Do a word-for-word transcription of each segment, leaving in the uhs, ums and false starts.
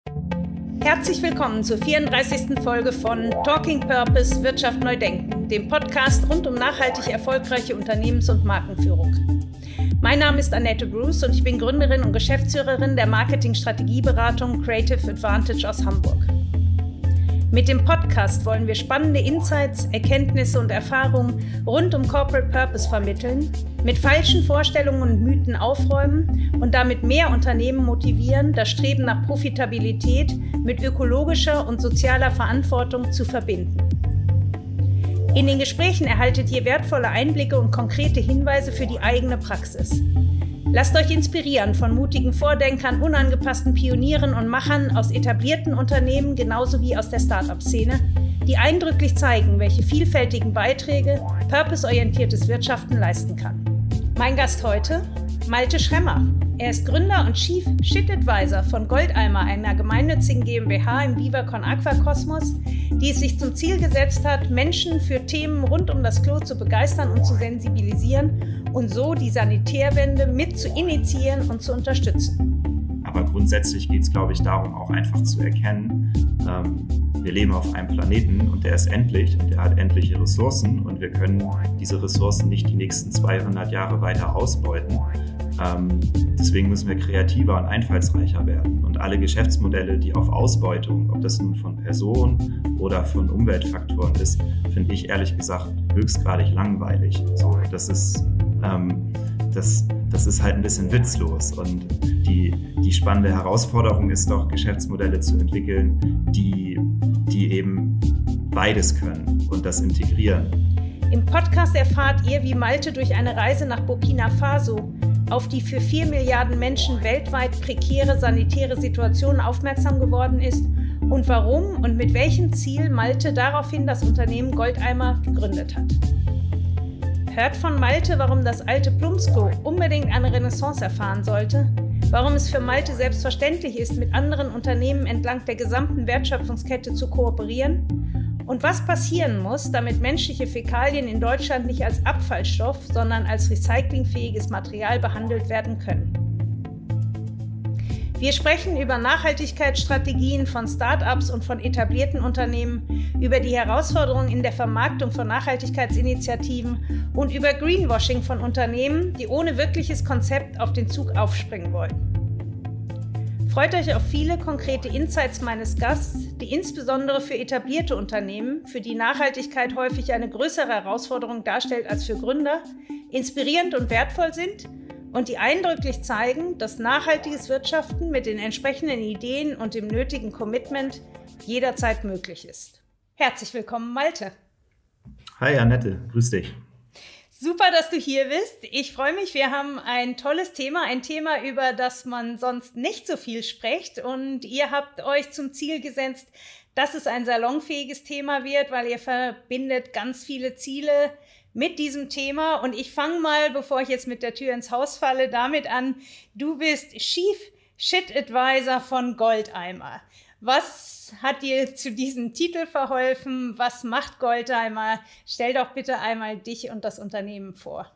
Herzlich willkommen zur vierunddreißigsten Folge von Talking Purpose – Wirtschaft neu denken, dem Podcast rund um nachhaltig erfolgreiche Unternehmens- und Markenführung. Mein Name ist Annette Bruce und ich bin Gründerin und Geschäftsführerin der Marketing-Strategieberatung Creative Advantage aus Hamburg. Mit dem Podcast wollen wir spannende Insights, Erkenntnisse und Erfahrungen rund um Corporate Purpose vermitteln, mit falschen Vorstellungen und Mythen aufräumen und damit mehr Unternehmen motivieren, das Streben nach Profitabilität mit ökologischer und sozialer Verantwortung zu verbinden. In den Gesprächen erhaltet ihr wertvolle Einblicke und konkrete Hinweise für die eigene Praxis. Lasst euch inspirieren von mutigen Vordenkern, unangepassten Pionieren und Machern aus etablierten Unternehmen genauso wie aus der Start-up-Szene, die eindrücklich zeigen, welche vielfältigen Beiträge purpose-orientiertes Wirtschaften leisten kann. Mein Gast heute, Malte Schremmer. Er ist Gründer und Chief Shit Advisor von Goldeimer, einer gemeinnützigen GmbH im Viva-Con Aqua-Kosmos, die es sich zum Ziel gesetzt hat, Menschen für Themen rund um das Klo zu begeistern und zu sensibilisieren und so die Sanitärwende mit zu initiieren und zu unterstützen. Aber grundsätzlich geht es, glaube ich, darum, auch einfach zu erkennen, ähm, wir leben auf einem Planeten und der ist endlich und der hat endliche Ressourcen und wir können diese Ressourcen nicht die nächsten zweihundert Jahre weiter ausbeuten. Ähm, deswegen müssen wir kreativer und einfallsreicher werden. Und alle Geschäftsmodelle, die auf Ausbeutung, ob das nun von Personen oder von Umweltfaktoren ist, finde ich ehrlich gesagt höchstgradig langweilig. So, das ist, ähm, das, das ist halt ein bisschen witzlos. Und die, die spannende Herausforderung ist doch, Geschäftsmodelle zu entwickeln, die, die eben beides können und das integrieren. Im Podcast erfahrt ihr, wie Malte durch eine Reise nach Burkina Faso auf die für vier Milliarden Menschen weltweit prekäre sanitäre Situation aufmerksam geworden ist und warum und mit welchem Ziel Malte daraufhin das Unternehmen Goldeimer gegründet hat. Hört von Malte, warum das alte Plumpsklo unbedingt eine Renaissance erfahren sollte, warum es für Malte selbstverständlich ist, mit anderen Unternehmen entlang der gesamten Wertschöpfungskette zu kooperieren und was passieren muss, damit menschliche Fäkalien in Deutschland nicht als Abfallstoff, sondern als recyclingfähiges Material behandelt werden können. Wir sprechen über Nachhaltigkeitsstrategien von Start-ups und von etablierten Unternehmen, über die Herausforderungen in der Vermarktung von Nachhaltigkeitsinitiativen und über Greenwashing von Unternehmen, die ohne wirkliches Konzept auf den Zug aufspringen wollen. Freut euch auf viele konkrete Insights meines Gasts, die insbesondere für etablierte Unternehmen, für die Nachhaltigkeit häufig eine größere Herausforderung darstellt als für Gründer, inspirierend und wertvoll sind und die eindrücklich zeigen, dass nachhaltiges Wirtschaften mit den entsprechenden Ideen und dem nötigen Commitment jederzeit möglich ist. Herzlich willkommen, Malte. Hi Annette, grüß dich. Super, dass du hier bist. Ich freue mich. Wir haben ein tolles Thema, ein Thema, über das man sonst nicht so viel spricht. Und ihr habt euch zum Ziel gesetzt, dass es ein salonfähiges Thema wird, weil ihr verbindet ganz viele Ziele mit diesem Thema. Und ich fange mal, bevor ich jetzt mit der Tür ins Haus falle, damit an. Du bist Chief Shit Advisor von Goldeimer. Was hat dir zu diesem Titel verholfen? Was macht Goldeimer? Stell doch bitte einmal dich und das Unternehmen vor.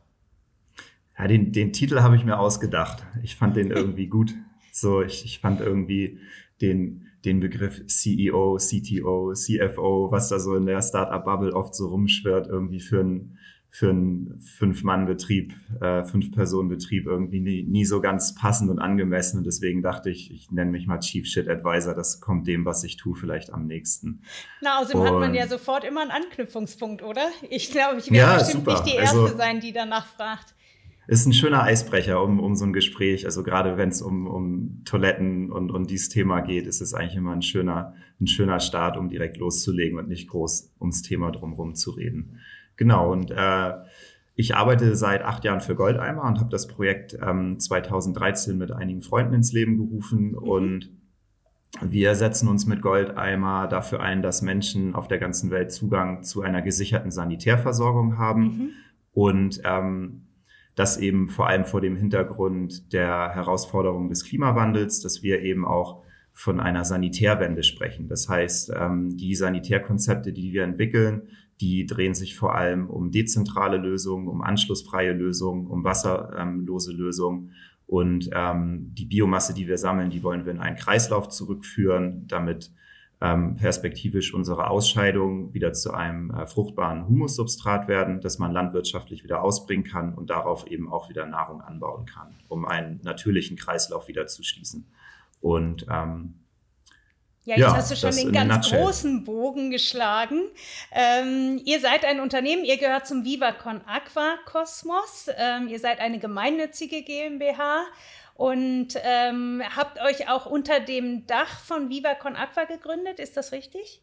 Ja, den, den Titel habe ich mir ausgedacht. Ich fand den irgendwie gut. So, ich, ich fand irgendwie den, den Begriff C E O, C T O, C F O, was da so in der Startup-Bubble oft so rumschwirrt, irgendwie für einen für einen Fünf-Mann-Betrieb, äh, Fünf-Personen-Betrieb irgendwie nie, nie so ganz passend und angemessen. Und deswegen dachte ich, ich nenne mich mal Chief Shit Advisor. Das kommt dem, was ich tue, vielleicht am nächsten. Na, außerdem und hat man ja sofort immer einen Anknüpfungspunkt, oder? Ich glaube, ich werde ja, bestimmt super. nicht die Erste also, sein, die danach fragt. Ist ein schöner Eisbrecher um, um so ein Gespräch. Also gerade wenn es um, um Toiletten und, und dieses Thema geht, ist es eigentlich immer ein schöner, ein schöner Start, um direkt loszulegen und nicht groß ums Thema drumherum zu reden. Genau, und äh, ich arbeite seit acht Jahren für Goldeimer und habe das Projekt ähm, zweitausenddreizehn mit einigen Freunden ins Leben gerufen. Mhm. Und wir setzen uns mit Goldeimer dafür ein, dass Menschen auf der ganzen Welt Zugang zu einer gesicherten Sanitärversorgung haben. Mhm. Und ähm, das eben vor allem vor dem Hintergrund der Herausforderung des Klimawandels, dass wir eben auch von einer Sanitärwende sprechen. Das heißt, ähm, die Sanitärkonzepte, die wir entwickeln, die drehen sich vor allem um dezentrale Lösungen, um anschlussfreie Lösungen, um wasserlose Lösungen Und ähm, die Biomasse, die wir sammeln, die wollen wir in einen Kreislauf zurückführen, damit ähm, perspektivisch unsere Ausscheidungen wieder zu einem äh, fruchtbaren Humussubstrat werden, das man landwirtschaftlich wieder ausbringen kann und darauf eben auch wieder Nahrung anbauen kann, um einen natürlichen Kreislauf wieder zu schließen. Und ähm, Ja, jetzt ja, hast du schon den ganz großen Bogen geschlagen. Ähm, ihr seid ein Unternehmen, ihr gehört zum Vivacon Aqua Kosmos. Ähm, ihr seid eine gemeinnützige GmbH und ähm, habt euch auch unter dem Dach von Vivacon Aqua gegründet. Ist das richtig?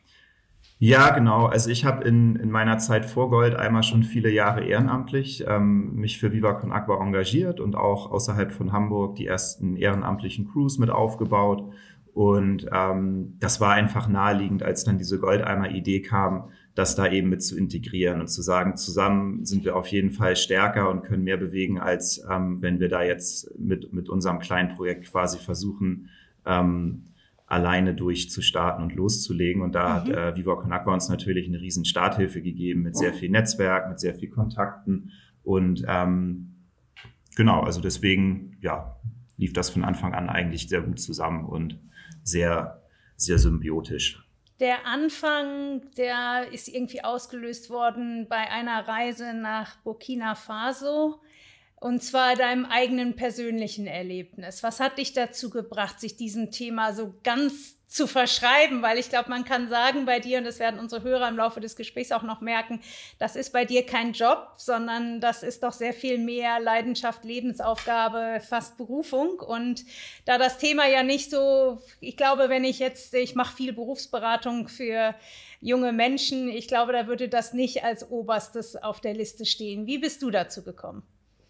Ja, genau. Also ich habe in, in meiner Zeit vor Gold einmal schon viele Jahre ehrenamtlich ähm, mich für Vivacon Aqua engagiert und auch außerhalb von Hamburg die ersten ehrenamtlichen Crews mit aufgebaut. Und ähm, das war einfach naheliegend, als dann diese Goldeimer-Idee kam, das da eben mit zu integrieren und zu sagen, zusammen sind wir auf jeden Fall stärker und können mehr bewegen, als ähm, wenn wir da jetzt mit, mit unserem kleinen Projekt quasi versuchen, ähm, alleine durchzustarten und loszulegen. Und da mhm. hat äh, Vivacon Aqua uns natürlich eine riesen Starthilfe gegeben mit sehr viel Netzwerk, mit sehr viel Kontakten. Und ähm, genau, also deswegen ja, lief das von Anfang an eigentlich sehr gut zusammen und sehr, sehr symbiotisch. Der Anfang, der ist irgendwie ausgelöst worden bei einer Reise nach Burkina Faso, und zwar deinem eigenen persönlichen Erlebnis. Was hat dich dazu gebracht, sich diesem Thema so ganz zu verschreiben? Weil ich glaube, man kann sagen bei dir, und das werden unsere Hörer im Laufe des Gesprächs auch noch merken, das ist bei dir kein Job, sondern das ist doch sehr viel mehr Leidenschaft, Lebensaufgabe, fast Berufung. Und da das Thema ja nicht so, ich glaube, wenn ich jetzt, ich mache viel Berufsberatung für junge Menschen, ich glaube, da würde das nicht als Oberstes auf der Liste stehen. Wie bist du dazu gekommen?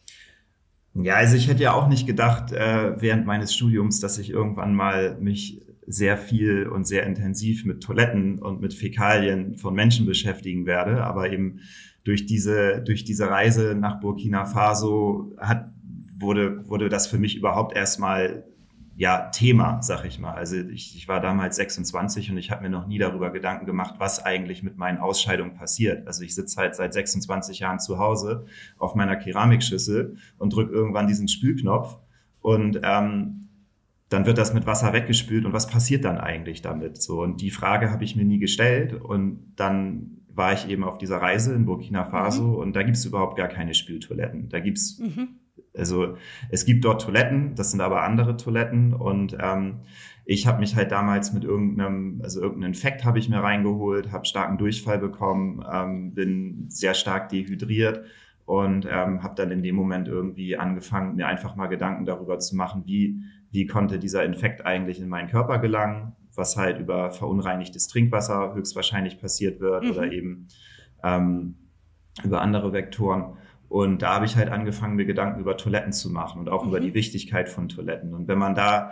Ja, also ich hätte ja auch nicht gedacht, äh, während meines Studiums, dass ich irgendwann mal mich sehr viel und sehr intensiv mit Toiletten und mit Fäkalien von Menschen beschäftigen werde. Aber eben durch diese, durch diese Reise nach Burkina Faso hat, wurde, wurde das für mich überhaupt erstmal ja, Thema, sag ich mal. Also ich, ich war damals sechsundzwanzig und ich habe mir noch nie darüber Gedanken gemacht, was eigentlich mit meinen Ausscheidungen passiert. Also ich sitze halt seit sechsundzwanzig Jahren zu Hause auf meiner Keramikschüssel und drücke irgendwann diesen Spülknopf und ähm, dann wird das mit Wasser weggespült und was passiert dann eigentlich damit? So, und die Frage habe ich mir nie gestellt und dann war ich eben auf dieser Reise in Burkina Faso mhm. und da gibt es überhaupt gar keine Spültoiletten. Da gibt's mhm. Also es gibt dort Toiletten, das sind aber andere Toiletten und ähm, ich habe mich halt damals mit irgendeinem, also irgendeinen Infekt habe ich mir reingeholt, habe starken Durchfall bekommen, ähm, bin sehr stark dehydriert und ähm, habe dann in dem Moment irgendwie angefangen, mir einfach mal Gedanken darüber zu machen, wie, wie konnte dieser Infekt eigentlich in meinen Körper gelangen, was halt über verunreinigtes Trinkwasser höchstwahrscheinlich passiert wird mhm. oder eben ähm, über andere Vektoren. Und da habe ich halt angefangen, mir Gedanken über Toiletten zu machen und auch mhm. über die Wichtigkeit von Toiletten. Und wenn man da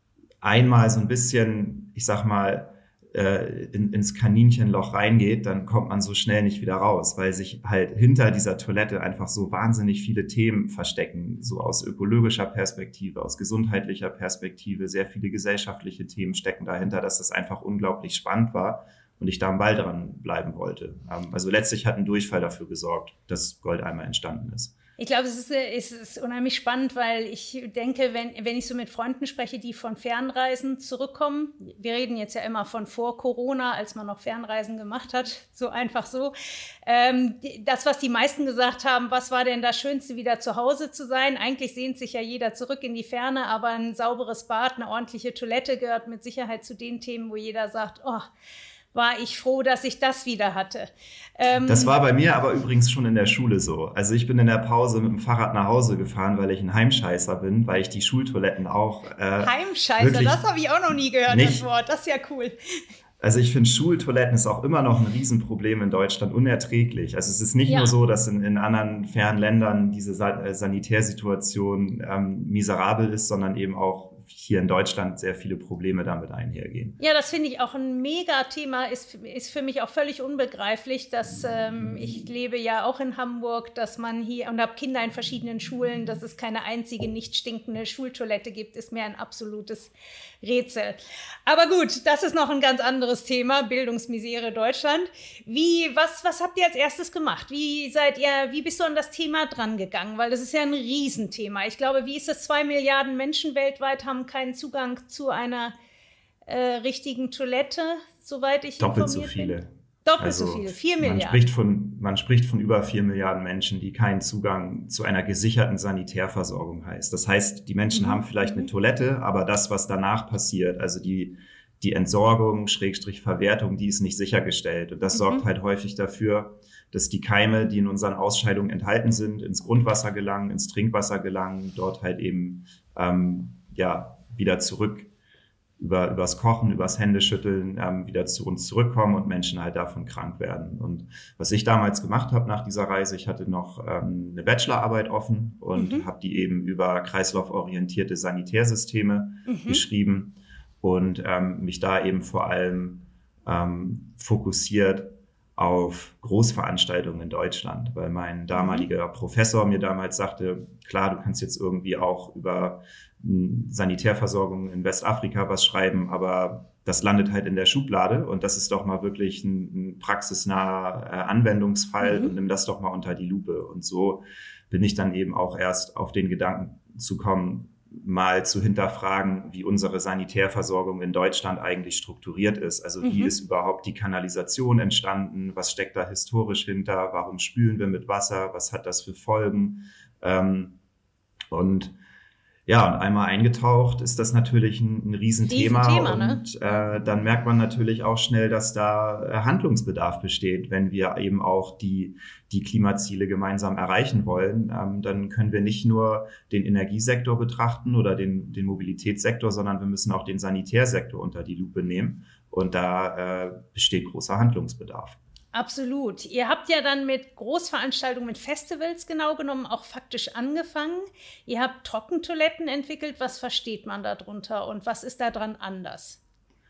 einmal so ein bisschen, ich sag mal, äh, in, ins Kaninchenloch reingeht, dann kommt man so schnell nicht wieder raus, weil sich halt hinter dieser Toilette einfach so wahnsinnig viele Themen verstecken, so aus ökologischer Perspektive, aus gesundheitlicher Perspektive, sehr viele gesellschaftliche Themen stecken dahinter, dass das einfach unglaublich spannend war. Und ich da am Ball dran bleiben wollte. Also letztlich hat ein Durchfall dafür gesorgt, dass Goldeimer entstanden ist. Ich glaube, es ist, es ist unheimlich spannend, weil ich denke, wenn, wenn ich so mit Freunden spreche, die von Fernreisen zurückkommen, wir reden jetzt ja immer von vor Corona, als man noch Fernreisen gemacht hat, so einfach so. Ähm, das, was die meisten gesagt haben, was war denn das Schönste, wieder zu Hause zu sein? Eigentlich sehnt sich ja jeder zurück in die Ferne, aber ein sauberes Bad, eine ordentliche Toilette gehört mit Sicherheit zu den Themen, wo jeder sagt, oh, war ich froh, dass ich das wieder hatte. Ähm, das war bei mir aber übrigens schon in der Schule so. Also ich bin in der Pause mit dem Fahrrad nach Hause gefahren, weil ich ein Heimscheißer bin, weil ich die Schultoiletten auch äh, Heimscheißer, das habe ich auch noch nie gehört, nicht, das Wort. Das ist ja cool. Also ich finde, Schultoiletten ist auch immer noch ein Riesenproblem in Deutschland, unerträglich. Also es ist nicht ja. nur so, dass in, in anderen fernen Ländern diese Sa- Sanitärsituation ähm, miserabel ist, sondern eben auch hier in Deutschland sehr viele Probleme damit einhergehen. Ja, das finde ich auch ein Mega-Thema, ist, ist für mich auch völlig unbegreiflich, dass ähm, ich lebe ja auch in Hamburg, dass man hier und habe Kinder in verschiedenen Schulen, dass es keine einzige nicht stinkende Schultoilette gibt, ist mir ein absolutes Rätsel. Aber gut, das ist noch ein ganz anderes Thema, Bildungsmisere Deutschland. Wie, was, was habt ihr als erstes gemacht? Wie seid ihr, wie bist du an das Thema dran gegangen? Weil das ist ja ein Riesenthema. Ich glaube, wie ist es? Zwei Milliarden Menschen weltweit haben keinen Zugang zu einer äh, richtigen Toilette, soweit ich Doppelt informiert so viele. bin. Doppelt also so viele, vier man Milliarden. Spricht von, man spricht von über vier Milliarden Menschen, die keinen Zugang zu einer gesicherten Sanitärversorgung heißt. Das heißt, die Menschen mhm. haben vielleicht eine Toilette, aber das, was danach passiert, also die, die Entsorgung, Schrägstrich Verwertung, die ist nicht sichergestellt. Und das mhm. sorgt halt häufig dafür, dass die Keime, die in unseren Ausscheidungen enthalten sind, ins Grundwasser gelangen, ins Trinkwasser gelangen, dort halt eben ähm, ja wieder zurück über übers Kochen, übers Händeschütteln ähm, wieder zu uns zurückkommen und Menschen halt davon krank werden. Und was ich damals gemacht habe nach dieser Reise, ich hatte noch ähm, eine Bachelorarbeit offen und mhm. habe die eben über kreislauforientierte Sanitärsysteme mhm. geschrieben und ähm, mich da eben vor allem ähm, fokussiert auf Großveranstaltungen in Deutschland, weil mein damaliger Professor mir damals sagte, klar, du kannst jetzt irgendwie auch über Sanitärversorgung in Westafrika was schreiben, aber das landet halt in der Schublade und das ist doch mal wirklich ein, ein praxisnaher äh, Anwendungsfall mhm. und nimm das doch mal unter die Lupe. Und so bin ich dann eben auch erst auf den Gedanken zu kommen, mal zu hinterfragen, wie unsere Sanitärversorgung in Deutschland eigentlich strukturiert ist. Also wie mhm. ist überhaupt die Kanalisation entstanden? Was steckt da historisch hinter? Warum spülen wir mit Wasser? Was hat das für Folgen? Ähm, und ja, und einmal eingetaucht ist das natürlich ein, ein Riesenthema. Riesenthema, ne? Und äh, dann merkt man natürlich auch schnell, dass da äh, Handlungsbedarf besteht, wenn wir eben auch die die Klimaziele gemeinsam erreichen wollen. Ähm, dann können wir nicht nur den Energiesektor betrachten oder den den Mobilitätssektor, sondern wir müssen auch den Sanitärsektor unter die Lupe nehmen. Und da äh, besteht großer Handlungsbedarf. Absolut. Ihr habt ja dann mit Großveranstaltungen, mit Festivals genau genommen auch faktisch angefangen. Ihr habt Trockentoiletten entwickelt. Was versteht man darunter und was ist daran anders?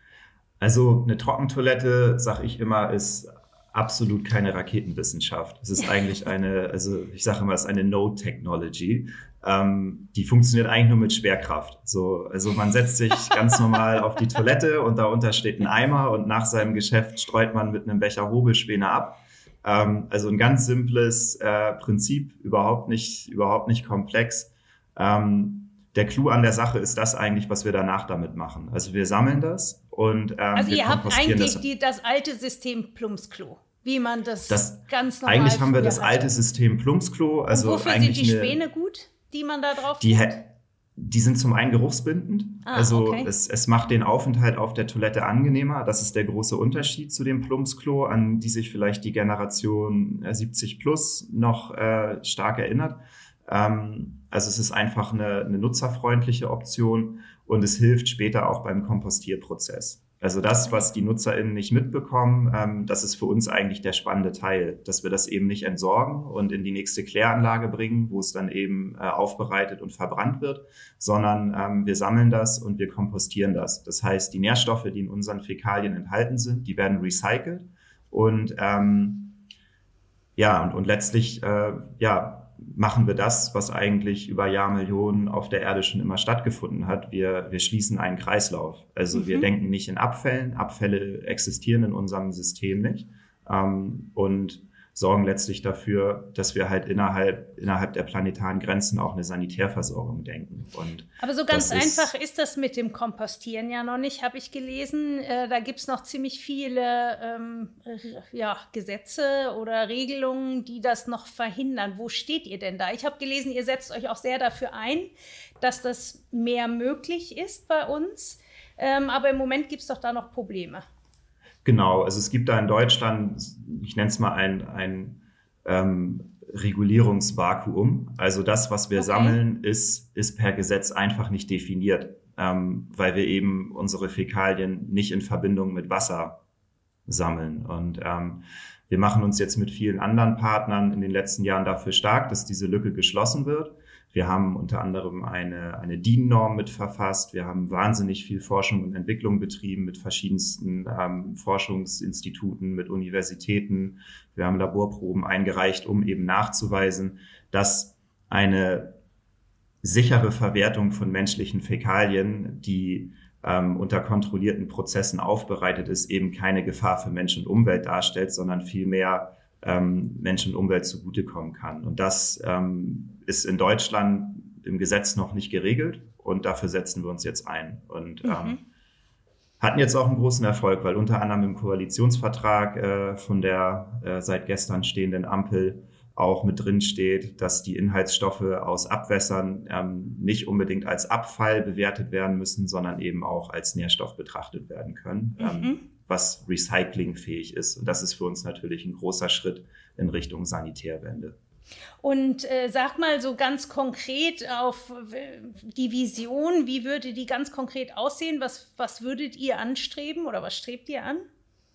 Also eine Trockentoilette, sag ich immer, ist absolut keine Raketenwissenschaft. Es ist eigentlich eine, also ich sage immer, es ist eine No-Technology. Ähm, die funktioniert eigentlich nur mit Schwerkraft. So, also man setzt sich ganz normal auf die Toilette und darunter steht ein Eimer und nach seinem Geschäft streut man mit einem Becher Hobelspäne ab. Ähm, also ein ganz simples äh, Prinzip, überhaupt nicht, überhaupt nicht komplex. Ähm, der Clou an der Sache ist das eigentlich, was wir danach damit machen. Also wir sammeln das und ähm, also wir ihr habt eigentlich das, die, das alte System Plumpsklo, wie man das, das ganz normal Eigentlich haben wir das hatte. alte System Plumpsklo. Also und wofür eigentlich sind die eine, Späne gut, die man da drauf die, tut? die sind zum einen geruchsbindend. Ah, also okay. es, es macht den Aufenthalt auf der Toilette angenehmer. Das ist der große Unterschied zu dem Plumpsklo, an die sich vielleicht die Generation siebzig plus noch äh, stark erinnert. Ähm, also es ist einfach eine, eine nutzerfreundliche Option und es hilft später auch beim Kompostierprozess. Also das, was die NutzerInnen nicht mitbekommen, ähm, das ist für uns eigentlich der spannende Teil, dass wir das eben nicht entsorgen und in die nächste Kläranlage bringen, wo es dann eben äh, aufbereitet und verbrannt wird, sondern ähm, wir sammeln das und wir kompostieren das. Das heißt, die Nährstoffe, die in unseren Fäkalien enthalten sind, die werden recycelt und ähm, ja und, und letztlich äh, ja machen wir das, was eigentlich über Jahrmillionen auf der Erde schon immer stattgefunden hat. Wir, wir schließen einen Kreislauf. Also mhm. wir denken nicht in Abfällen. Abfälle existieren in unserem System nicht. Ähm, und sorgen letztlich dafür, dass wir halt innerhalb, innerhalb der planetaren Grenzen auch eine Sanitärversorgung denken. Und aber so ganz einfach ist das mit dem Kompostieren ja noch nicht, habe ich gelesen. Äh, da gibt es noch ziemlich viele ähm, ja, Gesetze oder Regelungen, die das noch verhindern. Wo steht ihr denn da? Ich habe gelesen, ihr setzt euch auch sehr dafür ein, dass das mehr möglich ist bei uns. Ähm, aber im Moment gibt es doch da noch Probleme. Genau, also es gibt da in Deutschland, ich nenne es mal ein, ein ähm, Regulierungsvakuum. Also das, was wir okay. sammeln, ist, ist per Gesetz einfach nicht definiert, ähm, weil wir eben unsere Fäkalien nicht in Verbindung mit Wasser sammeln. Und ähm, wir machen uns jetzt mit vielen anderen Partnern in den letzten Jahren dafür stark, dass diese Lücke geschlossen wird. Wir haben unter anderem eine, eine D I N-Norm mit verfasst. Wir haben wahnsinnig viel Forschung und Entwicklung betrieben mit verschiedensten ähm, Forschungsinstituten, mit Universitäten. Wir haben Laborproben eingereicht, um eben nachzuweisen, dass eine sichere Verwertung von menschlichen Fäkalien, die ähm, unter kontrollierten Prozessen aufbereitet ist, eben keine Gefahr für Mensch und Umwelt darstellt, sondern vielmehr ähm, Mensch und Umwelt zugutekommen kann. Und das ähm, ist in Deutschland im Gesetz noch nicht geregelt und dafür setzen wir uns jetzt ein. Und mhm. ähm, hatten jetzt auch einen großen Erfolg, weil unter anderem im Koalitionsvertrag äh, von der äh, seit gestern stehenden Ampel auch mit drin steht, dass die Inhaltsstoffe aus Abwässern ähm, nicht unbedingt als Abfall bewertet werden müssen, sondern eben auch als Nährstoff betrachtet werden können, mhm. ähm, was recyclingfähig ist. Und das ist für uns natürlich ein großer Schritt in Richtung Sanitärwende. Und äh, sag mal so ganz konkret auf die Vision, wie würde die ganz konkret aussehen? Was, was würdet ihr anstreben oder was strebt ihr an?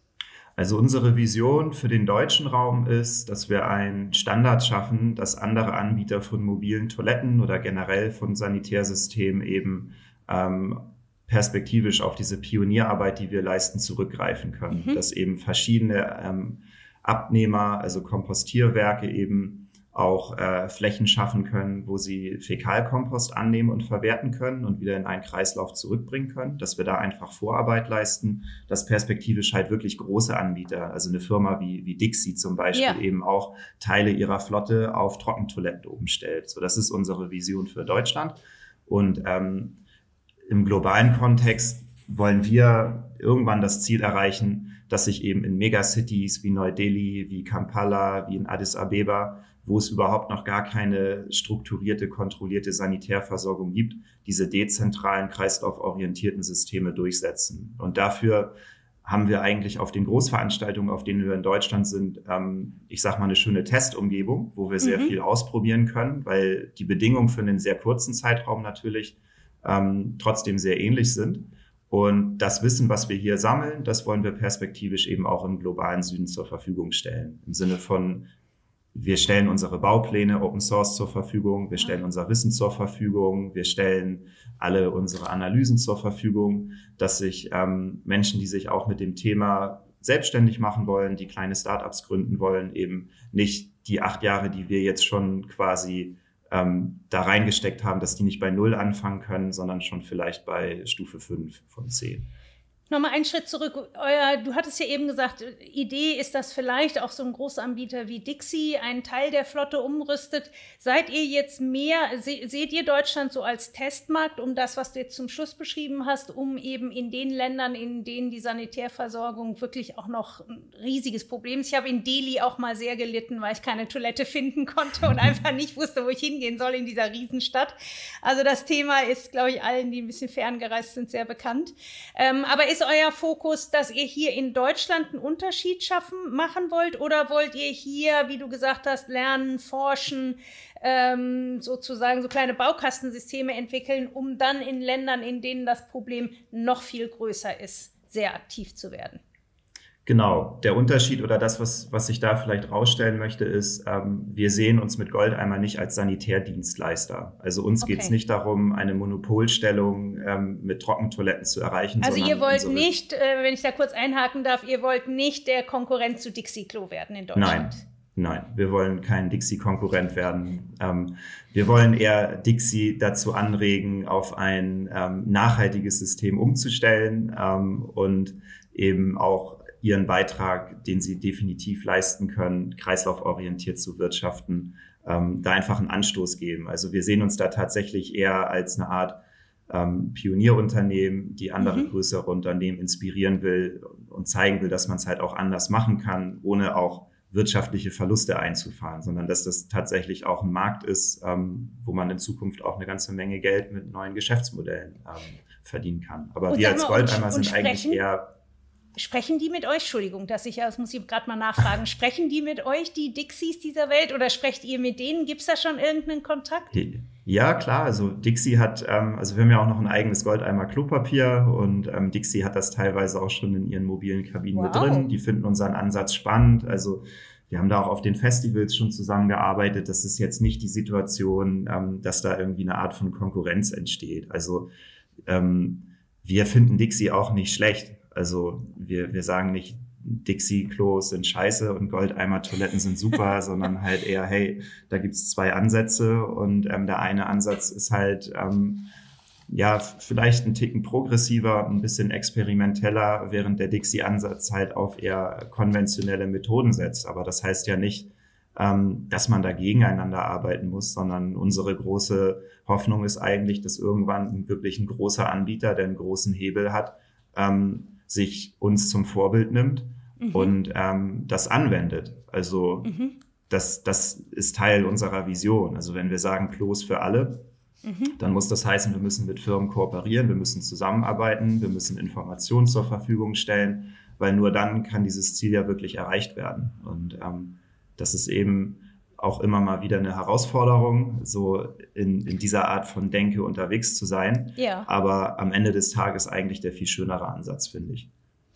Also unsere Vision für den deutschen Raum ist, dass wir einen Standard schaffen, dass andere Anbieter von mobilen Toiletten oder generell von Sanitärsystemen eben ähm, perspektivisch auf diese Pionierarbeit, die wir leisten, zurückgreifen können. Mhm. Dass eben verschiedene ähm, Abnehmer, also Kompostierwerke eben auch äh, Flächen schaffen können, wo sie Fäkalkompost annehmen und verwerten können und wieder in einen Kreislauf zurückbringen können, dass wir da einfach Vorarbeit leisten, dass perspektivisch halt wirklich große Anbieter, also eine Firma wie, wie Dixie zum Beispiel, ja. eben auch Teile ihrer Flotte auf Trockentoiletten umstellt. So, das ist unsere Vision für Deutschland. Und ähm, im globalen Kontext wollen wir irgendwann das Ziel erreichen, dass sich eben in Megacities wie Neu-Delhi, wie Kampala, wie in Addis Abeba, wo es überhaupt noch gar keine strukturierte, kontrollierte Sanitärversorgung gibt, diese dezentralen, kreislauforientierten Systeme durchsetzen. Und dafür haben wir eigentlich auf den Großveranstaltungen, auf denen wir in Deutschland sind, ähm, ich sag mal eine schöne Testumgebung, wo wir sehr mhm. viel ausprobieren können, weil die Bedingungen für einen sehr kurzen Zeitraum natürlich ähm, trotzdem sehr ähnlich sind. Und das Wissen, was wir hier sammeln, das wollen wir perspektivisch eben auch im globalen Süden zur Verfügung stellen. Im Sinne von, wir stellen unsere Baupläne Open Source zur Verfügung, wir stellen unser Wissen zur Verfügung, wir stellen alle unsere Analysen zur Verfügung, dass sich ähm, Menschen, die sich auch mit dem Thema selbstständig machen wollen, die kleine Startups gründen wollen, eben nicht die acht Jahre, die wir jetzt schon quasi ähm, da reingesteckt haben, dass die nicht bei Null anfangen können, sondern schon vielleicht bei Stufe fünf von zehn. Nochmal einen Schritt zurück. Euer, du hattest ja eben gesagt, Idee ist, dass vielleicht auch so ein Großanbieter wie Dixie einen Teil der Flotte umrüstet. Seid ihr jetzt mehr, se, seht ihr Deutschland so als Testmarkt, um das, was du jetzt zum Schluss beschrieben hast, um eben in den Ländern, in denen die Sanitärversorgung wirklich auch noch ein riesiges Problem ist? Ich habe in Delhi auch mal sehr gelitten, weil ich keine Toilette finden konnte und einfach nicht wusste, wo ich hingehen soll in dieser Riesenstadt. Also das Thema ist, glaube ich, allen, die ein bisschen ferngereist sind, sehr bekannt. Ähm, aber ist Ist euer Fokus, dass ihr hier in Deutschland einen Unterschied schaffen, machen wollt? Oder wollt ihr hier, wie du gesagt hast, lernen, forschen, ähm, sozusagen so kleine Baukastensysteme entwickeln, um dann in Ländern, in denen das Problem noch viel größer ist, sehr aktiv zu werden? Genau, der Unterschied oder das, was, was ich da vielleicht rausstellen möchte, ist, ähm, wir sehen uns mit Goldeimer nicht als Sanitärdienstleister. Also uns okay. geht es nicht darum, eine Monopolstellung ähm, mit Trockentoiletten zu erreichen. Also ihr wollt nicht, äh, wenn ich da kurz einhaken darf, ihr wollt nicht der Konkurrent zu Dixie-Klo werden in Deutschland? Nein. Nein, wir wollen kein Dixie-Konkurrent werden. Ähm, wir wollen eher Dixie dazu anregen, auf ein ähm, nachhaltiges System umzustellen ähm, und eben auch ihren Beitrag, den sie definitiv leisten können, kreislauforientiert zu wirtschaften, ähm, da einfach einen Anstoß geben. Also wir sehen uns da tatsächlich eher als eine Art ähm, Pionierunternehmen, die andere mhm. größere Unternehmen inspirieren will und zeigen will, dass man es halt auch anders machen kann, ohne auch wirtschaftliche Verluste einzufahren, sondern dass das tatsächlich auch ein Markt ist, ähm, wo man in Zukunft auch eine ganze Menge Geld mit neuen Geschäftsmodellen ähm, verdienen kann. Aber und wir als Goldeimer sind eigentlich eher... Sprechen die mit euch? Entschuldigung, dass ich, das muss ich gerade mal nachfragen. Sprechen die mit euch, die Dixies dieser Welt, oder sprecht ihr mit denen? Gibt es da schon irgendeinen Kontakt? Ja, klar. Also Dixie hat, ähm, also wir haben ja auch noch ein eigenes Goldeimer Klopapier und ähm, Dixie hat das teilweise auch schon in ihren mobilen Kabinen wow. mit drin. Die finden unseren Ansatz spannend. Also wir haben da auch auf den Festivals schon zusammengearbeitet. Das ist jetzt nicht die Situation, ähm, dass da irgendwie eine Art von Konkurrenz entsteht. Also ähm, wir finden Dixie auch nicht schlecht. Also wir, wir sagen nicht, Dixie-Klos sind scheiße und Goldeimer-Toiletten sind super, sondern halt eher, hey, da gibt's zwei Ansätze und ähm, der eine Ansatz ist halt ähm, ja vielleicht ein Ticken progressiver, ein bisschen experimenteller, während der Dixie-Ansatz halt auf eher konventionelle Methoden setzt. Aber das heißt ja nicht, ähm, dass man da gegeneinander arbeiten muss, sondern unsere große Hoffnung ist eigentlich, dass irgendwann wirklich ein großer Anbieter, der einen großen Hebel hat, ähm, sich uns zum Vorbild nimmt mhm. und ähm, das anwendet. Also mhm. das, das ist Teil unserer Vision. Also wenn wir sagen Klos für alle, mhm. dann muss das heißen, wir müssen mit Firmen kooperieren, wir müssen zusammenarbeiten, wir müssen Informationen zur Verfügung stellen, weil nur dann kann dieses Ziel ja wirklich erreicht werden. Und ähm, das ist eben auch immer mal wieder eine Herausforderung, so in, in dieser Art von Denke unterwegs zu sein. Ja. Aber am Ende des Tages eigentlich der viel schönere Ansatz, finde ich.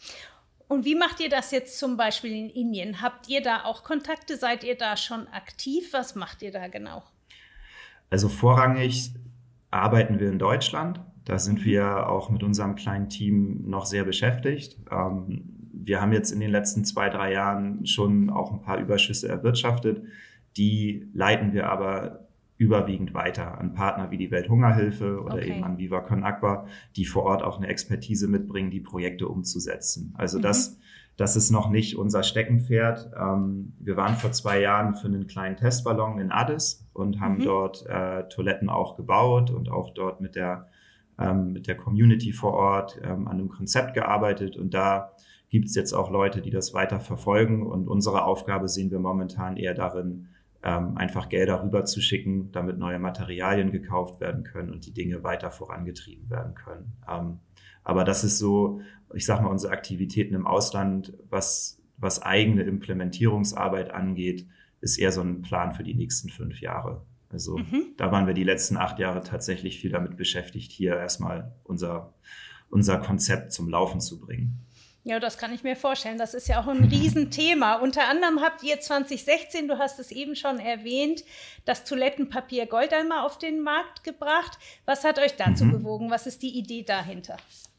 Und wie macht ihr das jetzt zum Beispiel in Indien? Habt ihr da auch Kontakte? Seid ihr da schon aktiv? Was macht ihr da genau? Also vorrangig arbeiten wir in Deutschland. Da sind wir auch mit unserem kleinen Team noch sehr beschäftigt. Ähm, wir haben jetzt in den letzten zwei, drei Jahren schon auch ein paar Überschüsse erwirtschaftet. Die leiten wir aber überwiegend weiter an Partner wie die Welthungerhilfe oder okay. eben an Viva Con Agua, die vor Ort auch eine Expertise mitbringen, die Projekte umzusetzen. Also mhm. das, das ist noch nicht unser Steckenpferd. Ähm, wir waren vor zwei Jahren für einen kleinen Testballon in Addis und haben mhm. dort äh, Toiletten auch gebaut und auch dort mit der, ähm, mit der Community vor Ort ähm, an einem Konzept gearbeitet. Und da gibt es jetzt auch Leute, die das weiter verfolgen. Und unsere Aufgabe sehen wir momentan eher darin, Ähm, einfach Gelder rüber zu schicken, damit neue Materialien gekauft werden können und die Dinge weiter vorangetrieben werden können. Ähm, aber das ist so, ich sag mal, unsere Aktivitäten im Ausland, was, was eigene Implementierungsarbeit angeht, ist eher so ein Plan für die nächsten fünf Jahre. Also mhm. da waren wir die letzten acht Jahre tatsächlich viel damit beschäftigt, hier erstmal unser, unser Konzept zum Laufen zu bringen. Ja, das kann ich mir vorstellen. Das ist ja auch ein Riesenthema. Unter anderem habt ihr zwanzig sechzehn, du hast es eben schon erwähnt, das Toilettenpapier Goldeimer auf den Markt gebracht. Was hat euch dazu mhm. bewogen? Was ist die Idee dahinter?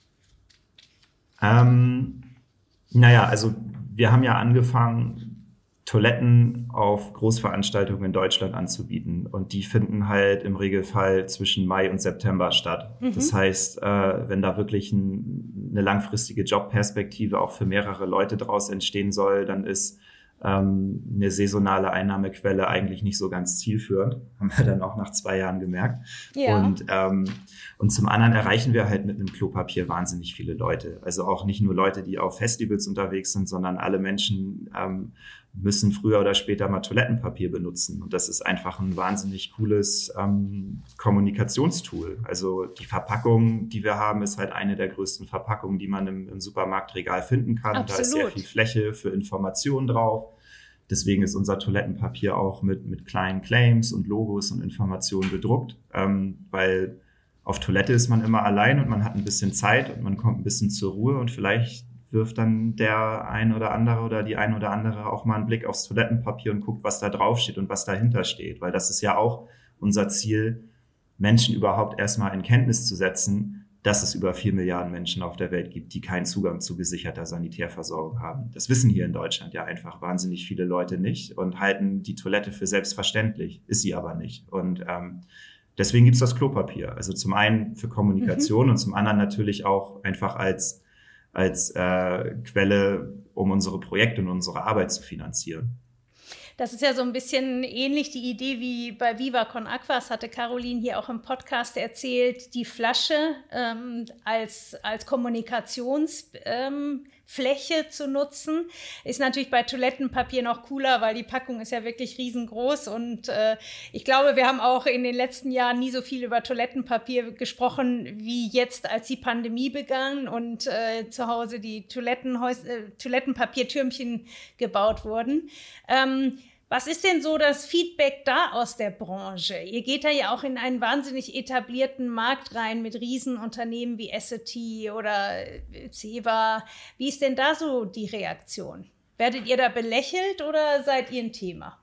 Ähm, naja, also wir haben ja angefangen, Toiletten auf Großveranstaltungen in Deutschland anzubieten. Und die finden halt im Regelfall zwischen Mai und September statt. Mhm. Das heißt, äh, wenn da wirklich ein, eine langfristige Jobperspektive auch für mehrere Leute draus entstehen soll, dann ist ähm, eine saisonale Einnahmequelle eigentlich nicht so ganz zielführend. Haben wir dann auch nach zwei Jahren gemerkt. Ja. Und, ähm, und zum anderen erreichen wir halt mit einem Klopapier wahnsinnig viele Leute. Also auch nicht nur Leute, die auf Festivals unterwegs sind, sondern alle Menschen, ähm, müssen früher oder später mal Toilettenpapier benutzen. Und das ist einfach ein wahnsinnig cooles ähm, Kommunikationstool. Also die Verpackung, die wir haben, ist halt eine der größten Verpackungen, die man im, im Supermarktregal finden kann. Absolut. Da ist sehr viel Fläche für Informationen drauf. Deswegen ist unser Toilettenpapier auch mit, mit kleinen Claims und Logos und Informationen bedruckt, ähm, weil auf Toilette ist man immer allein und man hat ein bisschen Zeit und man kommt ein bisschen zur Ruhe und vielleicht wirft dann der ein oder andere oder die ein oder andere auch mal einen Blick aufs Toilettenpapier und guckt, was da drauf steht und was dahinter steht. Weil das ist ja auch unser Ziel, Menschen überhaupt erstmal in Kenntnis zu setzen, dass es über vier Milliarden Menschen auf der Welt gibt, die keinen Zugang zu gesicherter Sanitärversorgung haben. Das wissen hier in Deutschland ja einfach wahnsinnig viele Leute nicht und halten die Toilette für selbstverständlich, ist sie aber nicht. Und ähm, deswegen gibt's das Klopapier. Also zum einen für Kommunikation mhm. und zum anderen natürlich auch einfach als als äh, Quelle, um unsere Projekte und unsere Arbeit zu finanzieren. Das ist ja so ein bisschen ähnlich die Idee wie bei Viva Con Agua. Das hatte Caroline hier auch im Podcast erzählt, die Flasche ähm, als, als Kommunikationsfläche ähm, zu nutzen. Ist natürlich bei Toilettenpapier noch cooler, weil die Packung ist ja wirklich riesengroß. Und äh, ich glaube, wir haben auch in den letzten Jahren nie so viel über Toilettenpapier gesprochen wie jetzt, als die Pandemie begann und äh, zu Hause die Toilettenhäus- äh, Toilettenpapiertürmchen gebaut wurden. Ähm, Was ist denn so das Feedback da aus der Branche? Ihr geht da ja auch in einen wahnsinnig etablierten Markt rein mit Riesenunternehmen wie Essity oder Ceva. Wie ist denn da so die Reaktion? Werdet ihr da belächelt oder seid ihr ein Thema?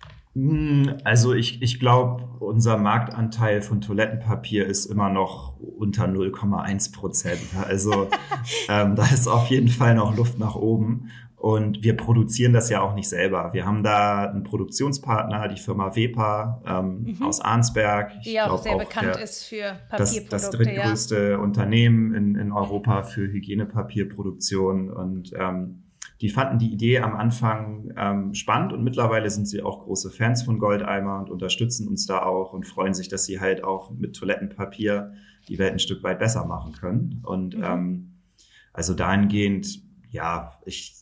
Also ich, ich glaube, unser Marktanteil von Toilettenpapier ist immer noch unter null Komma eins Prozent. Also ähm, da ist auf jeden Fall noch Luft nach oben. Und wir produzieren das ja auch nicht selber. Wir haben da einen Produktionspartner, die Firma Wepa ähm, mhm. aus Arnsberg. Die ich auch sehr auch bekannt der, ist für Papierprodukte. Das, das drittgrößte ja. Unternehmen in, in Europa für Hygienepapierproduktion. Und ähm, die fanden die Idee am Anfang ähm, spannend und mittlerweile sind sie auch große Fans von Goldeimer und unterstützen uns da auch und freuen sich, dass sie halt auch mit Toilettenpapier die Welt ein Stück weit besser machen können. Und mhm. ähm, also dahingehend, ja, ich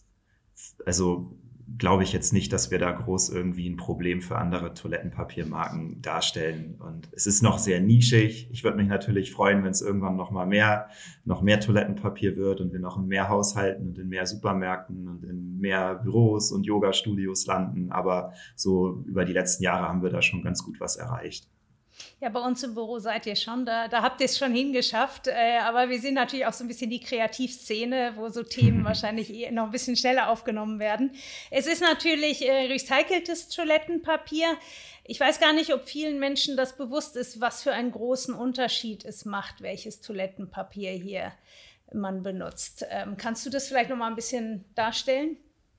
also glaube ich jetzt nicht, dass wir da groß irgendwie ein Problem für andere Toilettenpapiermarken darstellen. Und es ist noch sehr nischig. Ich würde mich natürlich freuen, wenn es irgendwann noch mal mehr, noch mehr Toilettenpapier wird und wir noch in mehr Haushalten und in mehr Supermärkten und in mehr Büros und Yoga-Studios landen. Aber so über die letzten Jahre haben wir da schon ganz gut was erreicht. Ja, bei uns im Büro seid ihr schon, da, da habt ihr es schon hingeschafft. Äh, aber wir sind natürlich auch so ein bisschen die Kreativszene, wo so Themen wahrscheinlich eh noch ein bisschen schneller aufgenommen werden. Es ist natürlich äh, recyceltes Toilettenpapier. Ich weiß gar nicht, ob vielen Menschen das bewusst ist, was für einen großen Unterschied es macht, welches Toilettenpapier hier man benutzt. Ähm, kannst du das vielleicht noch mal ein bisschen darstellen?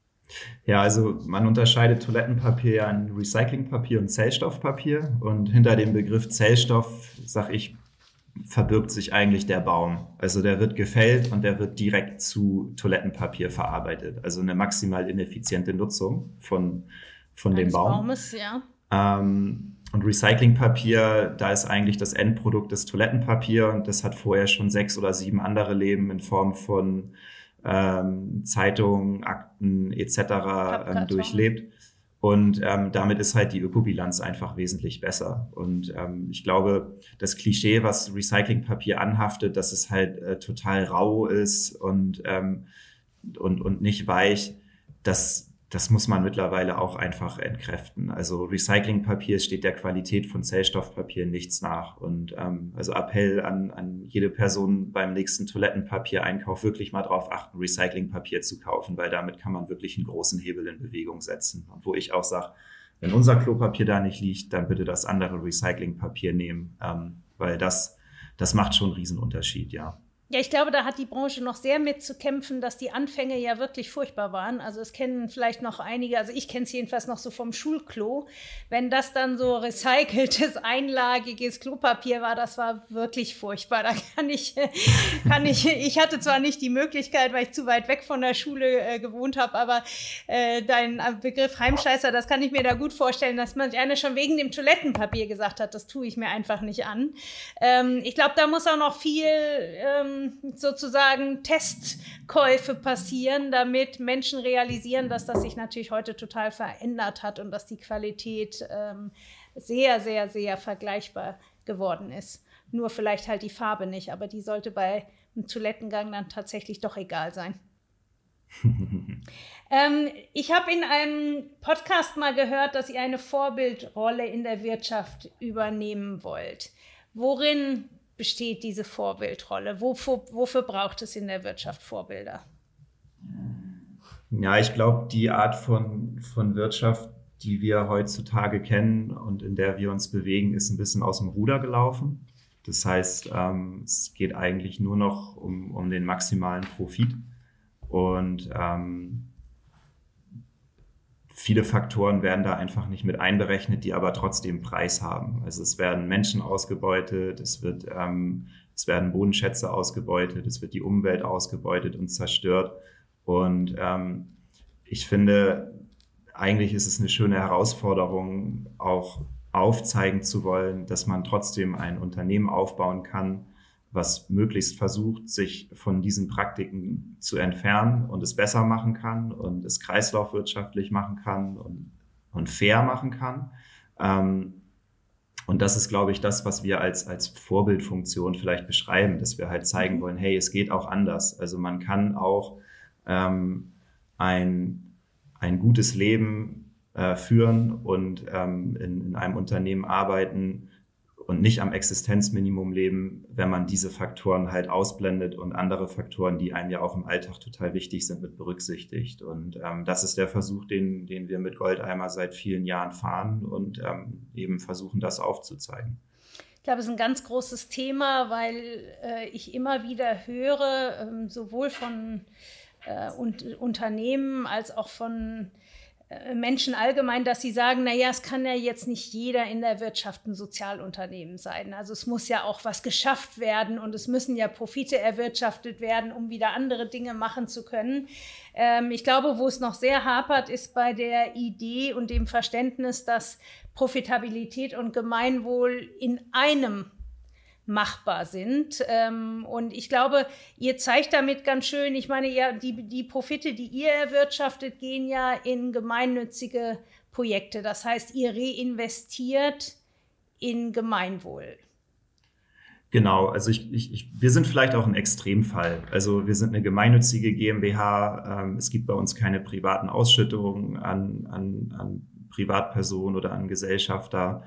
Ja, also man unterscheidet Toilettenpapier ja in Recyclingpapier und Zellstoffpapier. Und hinter dem Begriff Zellstoff, sag ich, verbirgt sich eigentlich der Baum. Also der wird gefällt und der wird direkt zu Toilettenpapier verarbeitet. Also eine maximal ineffiziente Nutzung von, von dem Baum. Baumes, ja. Ähm, und Recyclingpapier, da ist eigentlich das Endprodukt des Toilettenpapier und das hat vorher schon sechs oder sieben andere Leben in Form von Ähm, Zeitungen, Akten et cetera ähm, durchlebt. Und ähm, damit ist halt die Ökobilanz einfach wesentlich besser. Und ähm, ich glaube, das Klischee, was Recyclingpapier anhaftet, dass es halt äh, total rau ist und, ähm, und, und nicht weich, das Das muss man mittlerweile auch einfach entkräften. Also Recyclingpapier steht der Qualität von Zellstoffpapier nichts nach. Und ähm, also Appell an, an jede Person beim nächsten Toilettenpapiereinkauf wirklich mal drauf achten, Recyclingpapier zu kaufen, weil damit kann man wirklich einen großen Hebel in Bewegung setzen. Und wo ich auch sage, wenn unser Klopapier da nicht liegt, dann bitte das andere Recyclingpapier nehmen, ähm, weil das, das macht schon einen Riesenunterschied, ja. Ja, ich glaube, da hat die Branche noch sehr mit zu kämpfen, dass die Anfänge ja wirklich furchtbar waren. Also es kennen vielleicht noch einige, also ich kenne es jedenfalls noch so vom Schulklo. Wenn das dann so recyceltes, einlagiges Klopapier war, das war wirklich furchtbar. Da kann ich, kann ich, ich hatte zwar nicht die Möglichkeit, weil ich zu weit weg von der Schule äh, gewohnt habe, aber äh, dein Begriff Heimscheißer, das kann ich mir da gut vorstellen, dass man einer schon wegen dem Toilettenpapier gesagt hat, das tue ich mir einfach nicht an. Ähm, ich glaube, da muss auch noch viel ähm, sozusagen Testkäufe passieren, damit Menschen realisieren, dass das sich natürlich heute total verändert hat und dass die Qualität ähm, sehr, sehr, sehr vergleichbar geworden ist. Nur vielleicht halt die Farbe nicht, aber die sollte bei einem Toilettengang dann tatsächlich doch egal sein. ähm, ich habe in einem Podcast mal gehört, dass ihr eine Vorbildrolle in der Wirtschaft übernehmen wollt. Worin besteht diese Vorbildrolle? Wofür, wofür braucht es in der Wirtschaft Vorbilder? Ja, ich glaube, die Art von, von Wirtschaft, die wir heutzutage kennen und in der wir uns bewegen, ist ein bisschen aus dem Ruder gelaufen. Das heißt, ähm, es geht eigentlich nur noch um, um den maximalen Profit. Und ähm, viele Faktoren werden da einfach nicht mit einberechnet, die aber trotzdem Preis haben. Also es werden Menschen ausgebeutet, es wird, ähm, es werden Bodenschätze ausgebeutet, es wird die Umwelt ausgebeutet und zerstört. Und ähm, ich finde, eigentlich ist es eine schöne Herausforderung, auch aufzeigen zu wollen, dass man trotzdem ein Unternehmen aufbauen kann, was möglichst versucht, sich von diesen Praktiken zu entfernen und es besser machen kann und es kreislaufwirtschaftlich machen kann und, und fair machen kann. Ähm, und das ist, glaube ich, das, was wir als, als Vorbildfunktion vielleicht beschreiben, dass wir halt zeigen wollen, hey, es geht auch anders. Also man kann auch ähm, ein, ein gutes Leben äh, führen und ähm, in, in einem Unternehmen arbeiten und nicht am Existenzminimum leben, wenn man diese Faktoren halt ausblendet und andere Faktoren, die einem ja auch im Alltag total wichtig sind, mit berücksichtigt. Und ähm, das ist der Versuch, den, den wir mit Goldeimer seit vielen Jahren fahren und ähm, eben versuchen, das aufzuzeigen. Ich glaube, es ist ein ganz großes Thema, weil äh, ich immer wieder höre, ähm, sowohl von äh, und, Unternehmen als auch von Menschen allgemein, dass sie sagen, na ja, es kann ja jetzt nicht jeder in der Wirtschaft ein Sozialunternehmen sein. Also es muss ja auch was geschafft werden und es müssen ja Profite erwirtschaftet werden, um wieder andere Dinge machen zu können. Ähm, ich glaube, wo es noch sehr hapert, ist bei der Idee und dem Verständnis, dass Profitabilität und Gemeinwohl in einem machbar sind. Und ich glaube, ihr zeigt damit ganz schön, ich meine, ja, die, die Profite, die ihr erwirtschaftet, gehen ja in gemeinnützige Projekte. Das heißt, ihr reinvestiert in Gemeinwohl. Genau, also ich, ich, ich, wir sind vielleicht auch ein Extremfall. Also wir sind eine gemeinnützige GmbH. Ähm, es gibt bei uns keine privaten Ausschüttungen an, an, an Privatpersonen oder an Gesellschafter.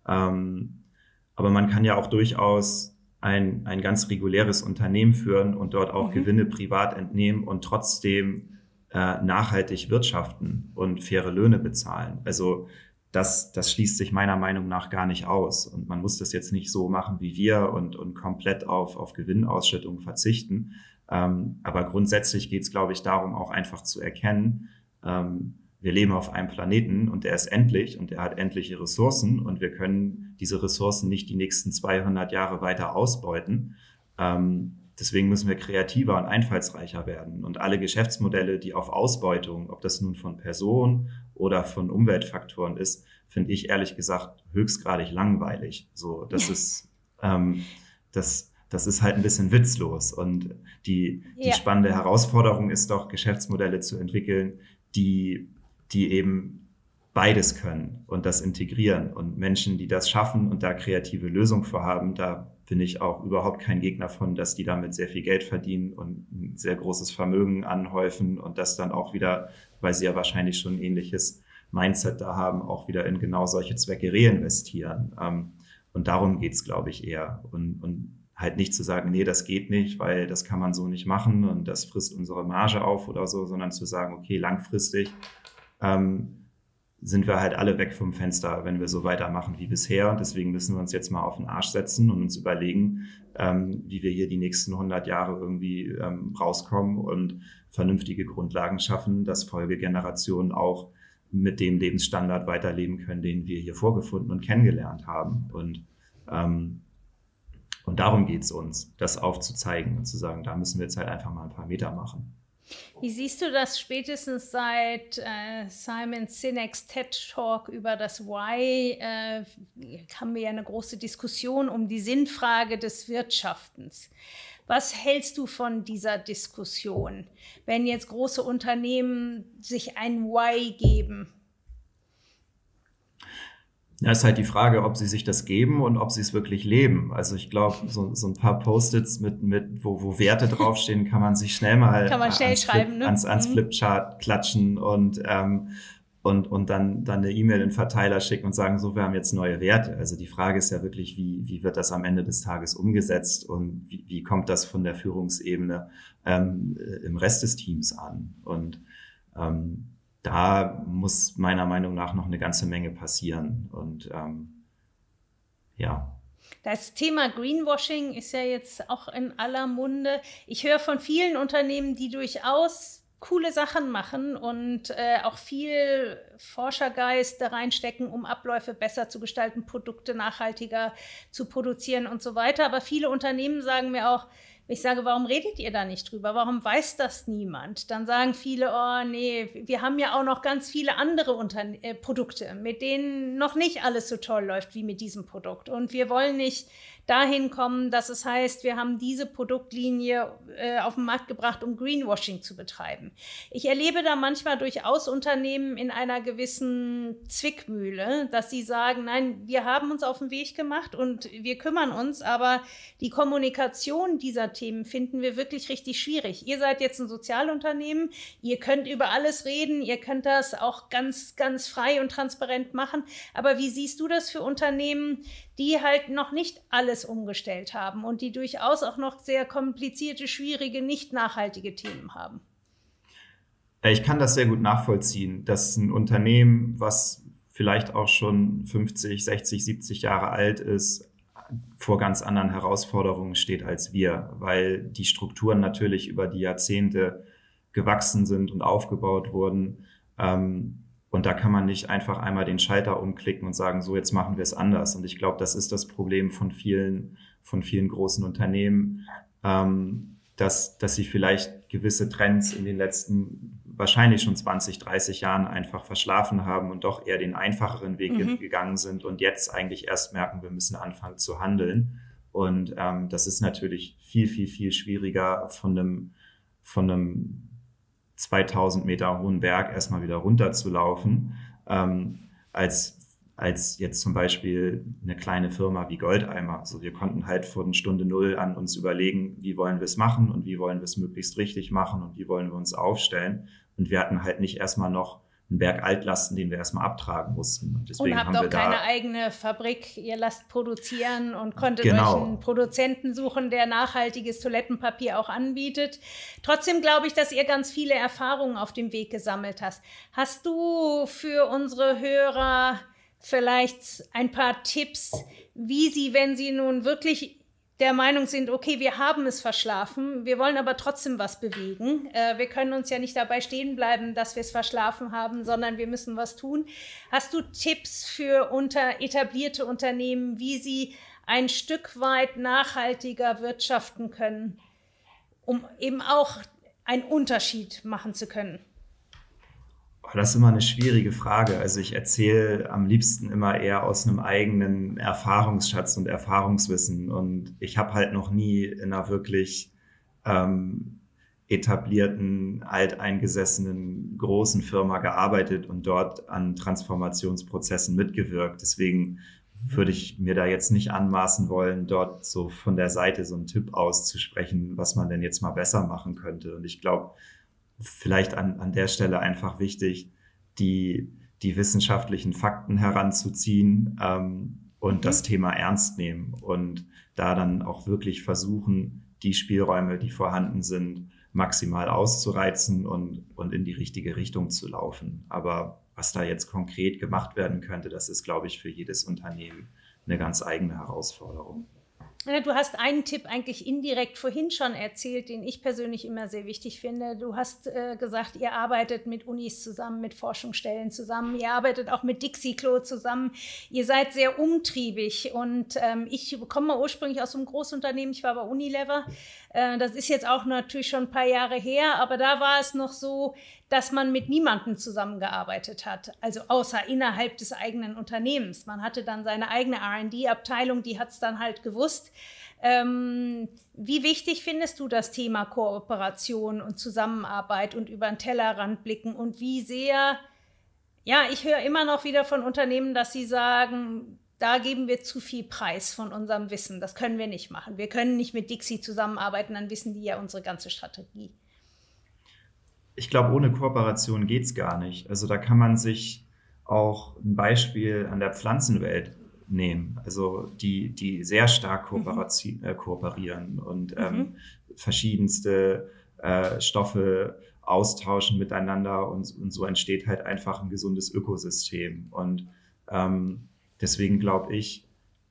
Ähm, Aber man kann ja auch durchaus ein, ein ganz reguläres Unternehmen führen und dort auch mhm. Gewinne privat entnehmen und trotzdem äh, nachhaltig wirtschaften und faire Löhne bezahlen. Also das, das schließt sich meiner Meinung nach gar nicht aus. Und man muss das jetzt nicht so machen wie wir und, und komplett auf, auf Gewinnausschüttung verzichten. Ähm, aber grundsätzlich geht es, glaube ich, darum, auch einfach zu erkennen, ähm, wir leben auf einem Planeten und der ist endlich und der hat endliche Ressourcen und wir können diese Ressourcen nicht die nächsten zweihundert Jahre weiter ausbeuten. Ähm, deswegen müssen wir kreativer und einfallsreicher werden. Und alle Geschäftsmodelle, die auf Ausbeutung, ob das nun von Personen oder von Umweltfaktoren ist, finde ich ehrlich gesagt höchstgradig langweilig. So, das ist, ähm, das, das ist halt ein bisschen witzlos. Und die, die ja. spannende Herausforderung ist doch, Geschäftsmodelle zu entwickeln, die die eben beides können und das integrieren. Und Menschen, die das schaffen und da kreative Lösungen vorhaben, da bin ich auch überhaupt kein Gegner von, dass die damit sehr viel Geld verdienen und ein sehr großes Vermögen anhäufen und das dann auch wieder, weil sie ja wahrscheinlich schon ein ähnliches Mindset da haben, auch wieder in genau solche Zwecke reinvestieren. Und darum geht's, glaube ich, eher. Und, und halt nicht zu sagen, nee, das geht nicht, weil das kann man so nicht machen und das frisst unsere Marge auf oder so, sondern zu sagen, okay, langfristig Ähm, sind wir halt alle weg vom Fenster, wenn wir so weitermachen wie bisher. Und deswegen müssen wir uns jetzt mal auf den Arsch setzen und uns überlegen, ähm, wie wir hier die nächsten hundert Jahre irgendwie ähm, rauskommen und vernünftige Grundlagen schaffen, dass Folgegenerationen auch mit dem Lebensstandard weiterleben können, den wir hier vorgefunden und kennengelernt haben. Und, ähm, und darum geht's uns, das aufzuzeigen und zu sagen, da müssen wir jetzt halt einfach mal ein paar Meter machen. Wie siehst du das spätestens seit äh, Simon Sinek's TED-Talk über das Why? Äh, haben wir ja eine große Diskussion um die Sinnfrage des Wirtschaftens. Was hältst du von dieser Diskussion, wenn jetzt große Unternehmen sich ein Why geben? Ja, ist halt die Frage, ob sie sich das geben und ob sie es wirklich leben. Also ich glaube, so, so ein paar Post-its mit, mit wo, wo Werte draufstehen, kann man sich schnell mal kann man schnell ans, schreiben, Flip, ne? ans, ans mhm. Flipchart klatschen und, ähm, und, und dann, dann eine E-Mail in den Verteiler schicken und sagen, so, wir haben jetzt neue Werte. Also die Frage ist ja wirklich, wie, wie wird das am Ende des Tages umgesetzt und wie, wie kommt das von der Führungsebene ähm, im Rest des Teams an? Und ähm, da muss meiner Meinung nach noch eine ganze Menge passieren. Und ähm, ja. Das Thema Greenwashing ist ja jetzt auch in aller Munde. Ich höre von vielen Unternehmen, die durchaus coole Sachen machen und äh, auch viel Forschergeist da reinstecken, um Abläufe besser zu gestalten, Produkte nachhaltiger zu produzieren und so weiter. Aber viele Unternehmen sagen mir auch, ich sage, warum redet ihr da nicht drüber? Warum weiß das niemand? Dann sagen viele, oh nee, wir haben ja auch noch ganz viele andere Unterne- äh, Produkte, mit denen noch nicht alles so toll läuft wie mit diesem Produkt. Und wir wollen nicht dahin kommen, dass es heißt, wir haben diese Produktlinie äh, auf den Markt gebracht, um Greenwashing zu betreiben. Ich erlebe da manchmal durchaus Unternehmen in einer gewissen Zwickmühle, dass sie sagen, nein, wir haben uns auf den Weg gemacht und wir kümmern uns, aber die Kommunikation dieser Themen finden wir wirklich richtig schwierig. Ihr seid jetzt ein Sozialunternehmen, ihr könnt über alles reden, ihr könnt das auch ganz, ganz frei und transparent machen, aber wie siehst du das für Unternehmen, die halt noch nicht alles umgestellt haben und die durchaus auch noch sehr komplizierte, schwierige, nicht nachhaltige Themen haben? Ich kann das sehr gut nachvollziehen, dass ein Unternehmen, was vielleicht auch schon fünfzig, sechzig, siebzig Jahre alt ist, vor ganz anderen Herausforderungen steht als wir, weil die Strukturen natürlich über die Jahrzehnte gewachsen sind und aufgebaut wurden. Und da kann man nicht einfach einmal den Schalter umklicken und sagen, so, jetzt machen wir es anders. Und ich glaube, das ist das Problem von vielen, von vielen großen Unternehmen, dass, dass sie vielleicht gewisse Trends in den letzten wahrscheinlich schon zwanzig, dreißig Jahren einfach verschlafen haben und doch eher den einfacheren Weg mhm. gegangen sind und jetzt eigentlich erst merken, wir müssen anfangen zu handeln. Und ähm, das ist natürlich viel, viel, viel schwieriger, von einem, von einem zweitausend Meter hohen Berg erstmal wieder runterzulaufen, ähm, als als jetzt zum Beispiel eine kleine Firma wie Goldeimer. Also wir konnten halt von Stunde Null an uns überlegen, wie wollen wir es machen und wie wollen wir es möglichst richtig machen und wie wollen wir uns aufstellen. Und wir hatten halt nicht erstmal noch einen Berg Altlasten, den wir erstmal abtragen mussten. Und, deswegen und habt haben auch wir keine da eigene Fabrik, ihr lasst produzieren und konntet genau. euch einen Produzenten suchen, der nachhaltiges Toilettenpapier auch anbietet. Trotzdem glaube ich, dass ihr ganz viele Erfahrungen auf dem Weg gesammelt hast. Hast du für unsere Hörer vielleicht ein paar Tipps, wie sie, wenn sie nun wirklich der Meinung sind, okay, wir haben es verschlafen, wir wollen aber trotzdem was bewegen. Äh, wir können uns ja nicht dabei stehen bleiben, dass wir es verschlafen haben, sondern wir müssen was tun. Hast du Tipps für unter etablierte Unternehmen, wie sie ein Stück weit nachhaltiger wirtschaften können, um eben auch einen Unterschied machen zu können? Das ist immer eine schwierige Frage. Also ich erzähle am liebsten immer eher aus einem eigenen Erfahrungsschatz und Erfahrungswissen. Und ich habe halt noch nie in einer wirklich ähm, etablierten, alteingesessenen, großen Firma gearbeitet und dort an Transformationsprozessen mitgewirkt. Deswegen würde ich mir da jetzt nicht anmaßen wollen, dort so von der Seite so einen Tipp auszusprechen, was man denn jetzt mal besser machen könnte. Und ich glaube, vielleicht an, an der Stelle einfach wichtig, die, die wissenschaftlichen Fakten heranzuziehen ähm, und mhm. das Thema ernst nehmen und da dann auch wirklich versuchen, die Spielräume, die vorhanden sind, maximal auszureizen und, und in die richtige Richtung zu laufen. Aber was da jetzt konkret gemacht werden könnte, das ist, glaube ich, für jedes Unternehmen eine ganz eigene Herausforderung. Du hast einen Tipp eigentlich indirekt vorhin schon erzählt, den ich persönlich immer sehr wichtig finde. Du hast äh, gesagt, ihr arbeitet mit Unis zusammen, mit Forschungsstellen zusammen, ihr arbeitet auch mit Dixie-Klo zusammen. Ihr seid sehr umtriebig und ähm, ich komme ursprünglich aus einem Großunternehmen, ich war bei Unilever. Äh, das ist jetzt auch natürlich schon ein paar Jahre her, aber da war es noch so, dass man mit niemandem zusammengearbeitet hat, also außer innerhalb des eigenen Unternehmens. Man hatte dann seine eigene R und D-Abteilung, die hat es dann halt gewusst. Ähm, wie wichtig findest du das Thema Kooperation und Zusammenarbeit und über den Tellerrand blicken und wie sehr, ja, ich höre immer noch wieder von Unternehmen, dass sie sagen, da geben wir zu viel Preis von unserem Wissen, das können wir nicht machen. Wir können nicht mit Dixie zusammenarbeiten, dann wissen die ja unsere ganze Strategie. Ich glaube, ohne Kooperation geht's gar nicht. Also da kann man sich auch ein Beispiel an der Pflanzenwelt nehmen, also die, die sehr stark mhm. äh, kooperieren und ähm, mhm. verschiedenste äh, Stoffe austauschen miteinander und, und so entsteht halt einfach ein gesundes Ökosystem. Und ähm, deswegen glaube ich,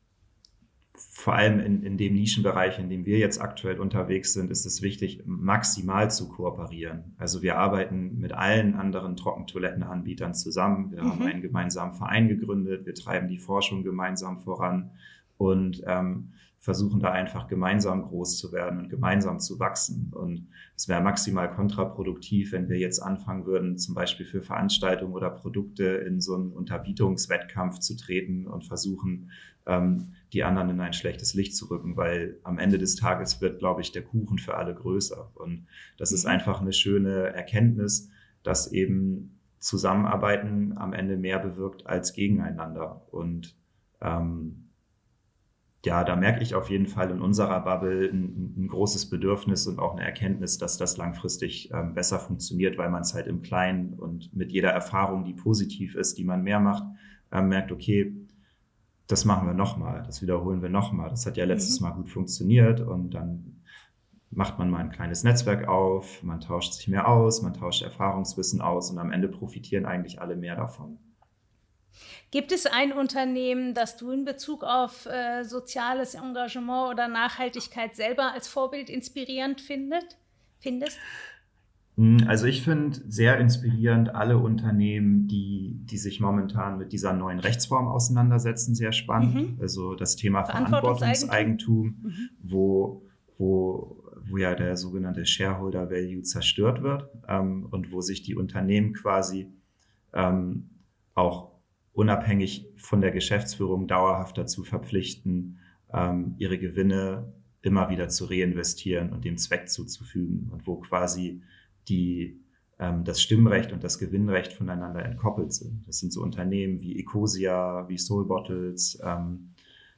vor allem in, in dem Nischenbereich, in dem wir jetzt aktuell unterwegs sind, ist es wichtig, maximal zu kooperieren. Also wir arbeiten mit allen anderen Trockentoilettenanbietern zusammen. Wir mhm. haben einen gemeinsamen Verein gegründet. Wir treiben die Forschung gemeinsam voran und ähm, versuchen da einfach gemeinsam groß zu werden und gemeinsam zu wachsen. Und es wäre maximal kontraproduktiv, wenn wir jetzt anfangen würden, zum Beispiel für Veranstaltungen oder Produkte in so einen Unterbietungswettkampf zu treten und versuchen, ähm, die anderen in ein schlechtes Licht zu rücken, weil am Ende des Tages wird, glaube ich, der Kuchen für alle größer. Und das ist einfach eine schöne Erkenntnis, dass eben Zusammenarbeiten am Ende mehr bewirkt als gegeneinander. Und ähm, ja, da merke ich auf jeden Fall in unserer Bubble ein, ein großes Bedürfnis und auch eine Erkenntnis, dass das langfristig ähm, besser funktioniert, weil man es halt im Kleinen und mit jeder Erfahrung, die positiv ist, die man mehr macht, ähm, merkt, okay, das machen wir nochmal, das wiederholen wir nochmal. Das hat ja letztes mhm. Mal gut funktioniert und dann macht man mal ein kleines Netzwerk auf, man tauscht sich mehr aus, man tauscht Erfahrungswissen aus und am Ende profitieren eigentlich alle mehr davon. Gibt es ein Unternehmen, das du in Bezug auf äh, soziales Engagement oder Nachhaltigkeit selber als Vorbild inspirierend findet, findest? Also ich finde sehr inspirierend alle Unternehmen, die, die sich momentan mit dieser neuen Rechtsform auseinandersetzen, sehr spannend. Mhm. Also das Thema Verantwortungseigentum, mhm. wo, wo, wo ja der sogenannte Shareholder Value zerstört wird ähm, und wo sich die Unternehmen quasi ähm, auch unabhängig von der Geschäftsführung dauerhaft dazu verpflichten, ähm, ihre Gewinne immer wieder zu reinvestieren und dem Zweck zuzufügen und wo quasi die ähm, das Stimmrecht und das Gewinnrecht voneinander entkoppelt sind. Das sind so Unternehmen wie Ecosia, wie Soul Bottles ähm,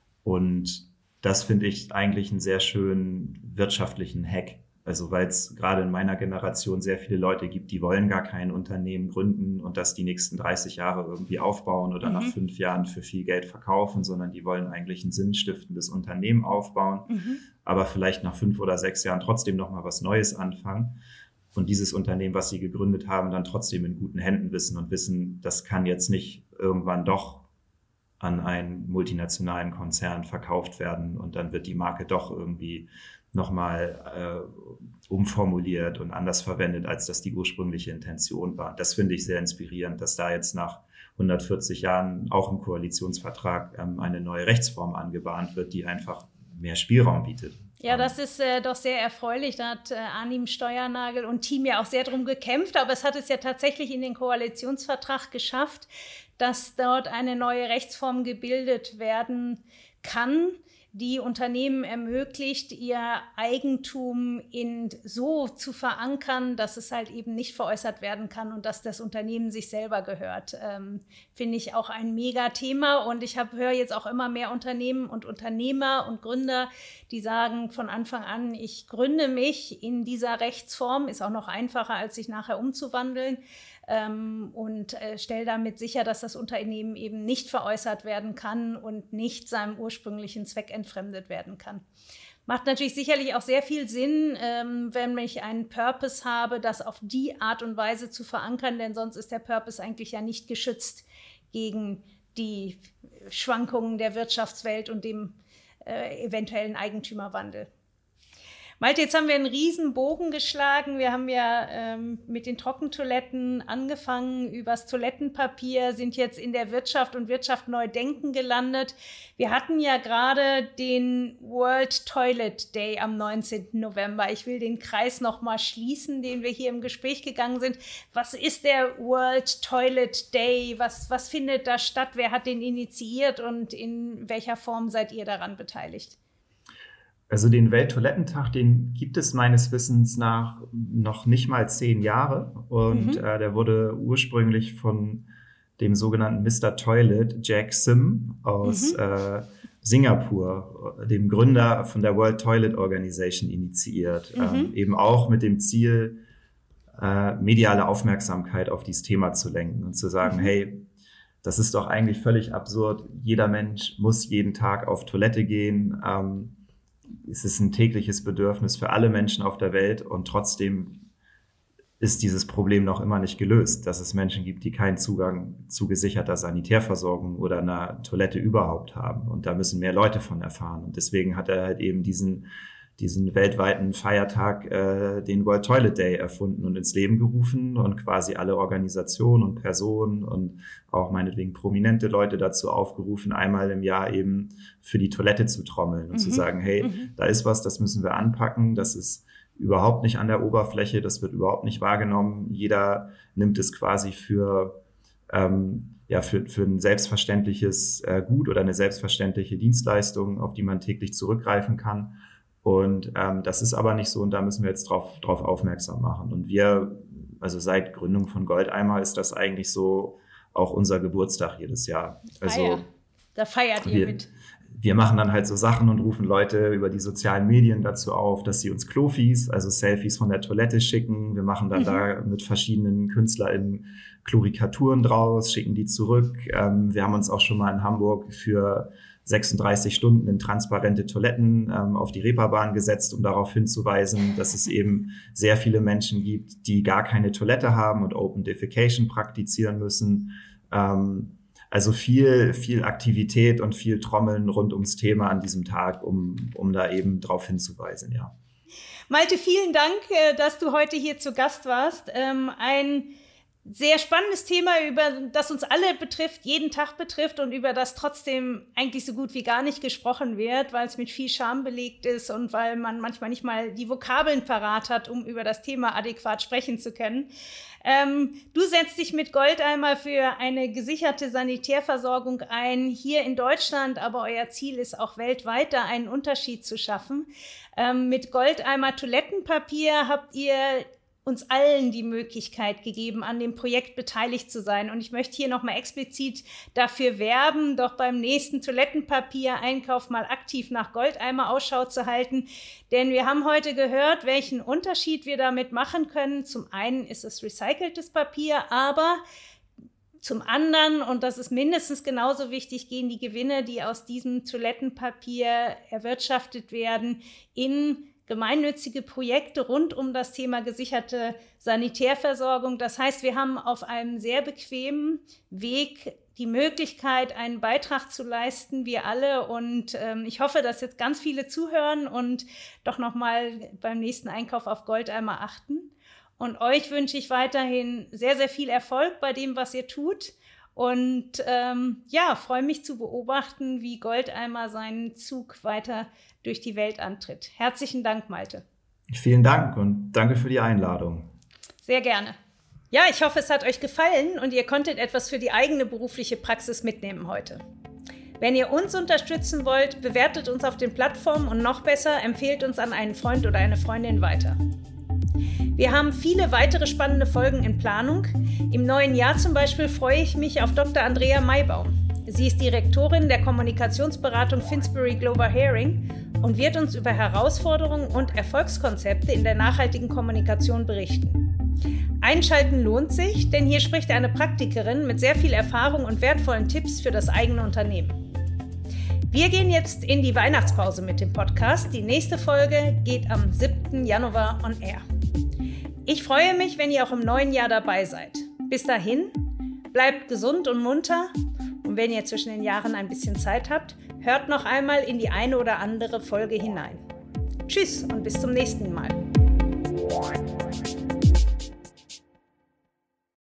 und das finde ich eigentlich einen sehr schönen wirtschaftlichen Hack. Also weil es gerade in meiner Generation sehr viele Leute gibt, die wollen gar kein Unternehmen gründen und das die nächsten dreißig Jahre irgendwie aufbauen oder mhm. nach fünf Jahren für viel Geld verkaufen, sondern die wollen eigentlich ein sinnstiftendes Unternehmen aufbauen, mhm. aber vielleicht nach fünf oder sechs Jahren trotzdem nochmal was Neues anfangen. Und dieses Unternehmen, was sie gegründet haben, dann trotzdem in guten Händen wissen und wissen, das kann jetzt nicht irgendwann doch an einen multinationalen Konzern verkauft werden und dann wird die Marke doch irgendwie nochmal äh, umformuliert und anders verwendet, als das die ursprüngliche Intention war. Das finde ich sehr inspirierend, dass da jetzt nach hundertvierzig Jahren auch im Koalitionsvertrag ähm, eine neue Rechtsform angebahnt wird, die einfach mehr Spielraum bietet. Ja, das ist äh, doch sehr erfreulich. Da hat äh, Arnim Steuernagel und Team ja auch sehr drum gekämpft. Aber es hat es ja tatsächlich in den Koalitionsvertrag geschafft, dass dort eine neue Rechtsform gebildet werden kann, die Unternehmen ermöglicht, ihr Eigentum in so zu verankern, dass es halt eben nicht veräußert werden kann und dass das Unternehmen sich selber gehört. Ähm, finde ich auch ein Mega-Thema. Und ich höre jetzt auch immer mehr Unternehmen und Unternehmer und Gründer, die sagen von Anfang an, ich gründe mich in dieser Rechtsform, ist auch noch einfacher, als sich nachher umzuwandeln. Ähm, und äh, stelle damit sicher, dass das Unternehmen eben nicht veräußert werden kann und nicht seinem ursprünglichen Zweck entfremdet werden kann. Macht natürlich sicherlich auch sehr viel Sinn, ähm, wenn ich einen Purpose habe, das auf die Art und Weise zu verankern, denn sonst ist der Purpose eigentlich ja nicht geschützt gegen die Schwankungen der Wirtschaftswelt und dem äh, eventuellen Eigentümerwandel. Malte, jetzt haben wir einen riesen Bogen geschlagen. Wir haben ja ähm, mit den Trockentoiletten angefangen, übers Toilettenpapier, sind jetzt in der Wirtschaft und Wirtschaft neu denken gelandet. Wir hatten ja gerade den World Toilet Day am neunzehnten November. Ich will den Kreis nochmal schließen, den wir hier im Gespräch gegangen sind. Was ist der World Toilet Day? Was, was findet da statt? Wer hat den initiiert und in welcher Form seid ihr daran beteiligt? Also den Welttoilettentag, den gibt es meines Wissens nach noch nicht mal zehn Jahre. Und mhm. äh, der wurde ursprünglich von dem sogenannten Mister Toilet, Jack Sim aus mhm. äh, Singapur, dem Gründer von der World Toilet Organization, initiiert. Mhm. Ähm, eben auch mit dem Ziel, äh, mediale Aufmerksamkeit auf dieses Thema zu lenken und zu sagen, mhm. hey, das ist doch eigentlich völlig absurd. Jeder Mensch muss jeden Tag auf Toilette gehen. Ähm, Es ist ein tägliches Bedürfnis für alle Menschen auf der Welt und trotzdem ist dieses Problem noch immer nicht gelöst, dass es Menschen gibt, die keinen Zugang zu gesicherter Sanitärversorgung oder einer Toilette überhaupt haben. Und da müssen mehr Leute von erfahren. Und deswegen hat er halt eben diesen, diesen weltweiten Feiertag, äh, den World Toilet Day, erfunden und ins Leben gerufen und quasi alle Organisationen und Personen und auch meinetwegen prominente Leute dazu aufgerufen, einmal im Jahr eben für die Toilette zu trommeln und mhm. zu sagen, hey, mhm. da ist was, das müssen wir anpacken, das ist überhaupt nicht an der Oberfläche, das wird überhaupt nicht wahrgenommen. Jeder nimmt es quasi für, ähm, ja, für, für ein selbstverständliches äh, Gut oder eine selbstverständliche Dienstleistung, auf die man täglich zurückgreifen kann. Und ähm, das ist aber nicht so und da müssen wir jetzt drauf, drauf aufmerksam machen. Und wir, also seit Gründung von Goldeimer ist das eigentlich so auch unser Geburtstag jedes Jahr. Also ah ja, da feiert ihr wir, mit. wir machen dann halt so Sachen und rufen Leute über die sozialen Medien dazu auf, dass sie uns Klofies, also Selfies von der Toilette schicken. Wir machen dann mhm. da mit verschiedenen KünstlerInnen Klorikaturen draus, schicken die zurück. Ähm, wir haben uns auch schon mal in Hamburg für sechsunddreißig Stunden in transparente Toiletten ähm, auf die Reeperbahn gesetzt, um darauf hinzuweisen, dass es eben sehr viele Menschen gibt, die gar keine Toilette haben und Open Defecation praktizieren müssen. Ähm, Also viel, viel Aktivität und viel Trommeln rund ums Thema an diesem Tag, um, um da eben drauf hinzuweisen, ja. Malte, vielen Dank, dass du heute hier zu Gast warst. Ein sehr spannendes Thema, über das uns alle betrifft, jeden Tag betrifft und über das trotzdem eigentlich so gut wie gar nicht gesprochen wird, weil es mit viel Scham belegt ist und weil man manchmal nicht mal die Vokabeln parat hat, um über das Thema adäquat sprechen zu können. Ähm, du setzt dich mit Goldeimer für eine gesicherte Sanitärversorgung ein, hier in Deutschland, aber euer Ziel ist auch weltweit, da einen Unterschied zu schaffen. Ähm, mit Goldeimer Toilettenpapier habt ihr uns allen die Möglichkeit gegeben, an dem Projekt beteiligt zu sein. Und ich möchte hier nochmal explizit dafür werben, doch beim nächsten Toilettenpapier-Einkauf mal aktiv nach Goldeimer Ausschau zu halten. Denn wir haben heute gehört, welchen Unterschied wir damit machen können. Zum einen ist es recyceltes Papier, aber zum anderen, und das ist mindestens genauso wichtig, gehen die Gewinne, die aus diesem Toilettenpapier erwirtschaftet werden, in gemeinnützige Projekte rund um das Thema gesicherte Sanitärversorgung. Das heißt, wir haben auf einem sehr bequemen Weg die Möglichkeit, einen Beitrag zu leisten, wir alle. Und ähm, ich hoffe, dass jetzt ganz viele zuhören und doch nochmal beim nächsten Einkauf auf Goldeimer achten. Und euch wünsche ich weiterhin sehr, sehr viel Erfolg bei dem, was ihr tut. Und ähm, ja, freue mich zu beobachten, wie Goldeimer seinen Zug weiter durch die Welt antritt. Herzlichen Dank, Malte. Vielen Dank und danke für die Einladung. Sehr gerne. Ja, ich hoffe, es hat euch gefallen und ihr konntet etwas für die eigene berufliche Praxis mitnehmen heute. Wenn ihr uns unterstützen wollt, bewertet uns auf den Plattformen und noch besser, empfehlt uns an einen Freund oder eine Freundin weiter. Wir haben viele weitere spannende Folgen in Planung. Im neuen Jahr zum Beispiel freue ich mich auf Doktor Andrea Maibaum. Sie ist Direktorin der Kommunikationsberatung Finsbury Glover Herring und wird uns über Herausforderungen und Erfolgskonzepte in der nachhaltigen Kommunikation berichten. Einschalten lohnt sich, denn hier spricht eine Praktikerin mit sehr viel Erfahrung und wertvollen Tipps für das eigene Unternehmen. Wir gehen jetzt in die Weihnachtspause mit dem Podcast. Die nächste Folge geht am siebten Januar on air. Ich freue mich, wenn ihr auch im neuen Jahr dabei seid. Bis dahin, bleibt gesund und munter. Und wenn ihr zwischen den Jahren ein bisschen Zeit habt, hört noch einmal in die eine oder andere Folge hinein. Tschüss und bis zum nächsten Mal.